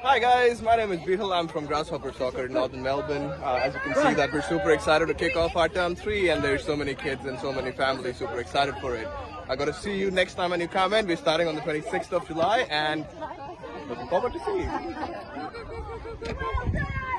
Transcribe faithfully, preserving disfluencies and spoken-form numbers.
Hi guys, my name is Beethel. I'm from Grasshopper Soccer in Northern Melbourne. Uh, as you can see that we're super excited to kick off our term three, and there's so many kids and so many families super excited for it. I gotta see you next time when you come in. We're starting on the twenty-sixth of July and looking forward to seeing you.